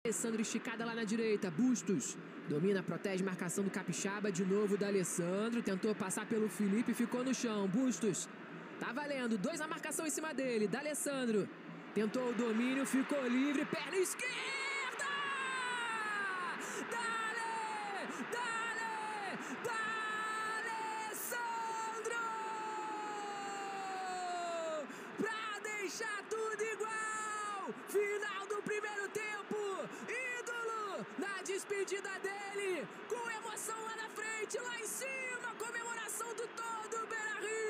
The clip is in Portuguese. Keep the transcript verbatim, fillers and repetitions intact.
Alessandro esticada lá na direita, Bustos domina, protege, marcação do Capixaba, de novo da Alessandro, tentou passar pelo Felipe, ficou no chão, Bustos, tá valendo, dois na marcação em cima dele, da Alessandro, tentou o domínio, ficou livre, perna esquerda, Dale, Dale, D'Alessandro, pra deixar tudo igual, final do primeiro tempo. Ídolo na despedida dele, com emoção lá na frente, lá em cima, comemoração do todo o Beira-Rio.